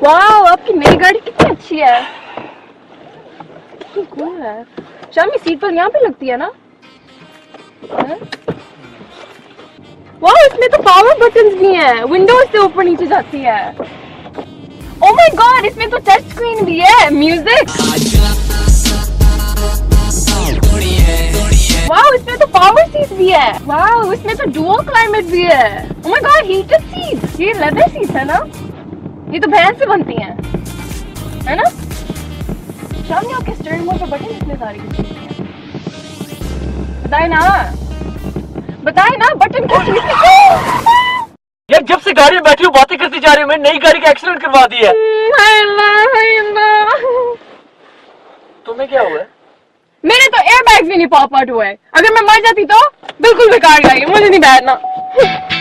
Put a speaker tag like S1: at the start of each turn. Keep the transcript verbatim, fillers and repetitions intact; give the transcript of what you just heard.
S1: वाह, आपकी नई गाड़ी कितनी अच्छी है, कितनी कूल है। शामी सीट पर यहाँ पे लगती है ना? वाह, इसमें तो पावर बटन्स भी हैं, विंडोज से ऊपर नीचे जाती है। ओ माय गॉड, इसमें तो टच स्क्रीन भी है, म्यूजिक। वाह, इसमें तो पावर सीट भी है। वाह, इसमें तो डुअल क्लाइमेट भी है। Oh my god, heated seat. ये लेदर सीट है ना? ये तो भैंस से बनती हैं, है ना? शाम ने आपके स्टीयरिंग व्हील पे बटन इतने सारे किसके हैं? बताए ना, बताए ना बटन किस
S2: यार जब से गाड़ी में बैठी हूँ बातें करती जा रही हूँ, मैंने नई गाड़ी का एक्सीडेंट करवा दी है। तुम्हें क्या हुआ है?
S1: मेरे तो एयरबैग्स भी नहीं पॉप आउट हुए। अगर मैं मर जाती तो बिल्कुल बेकार गाड़ी, मुझे नहीं बैठना।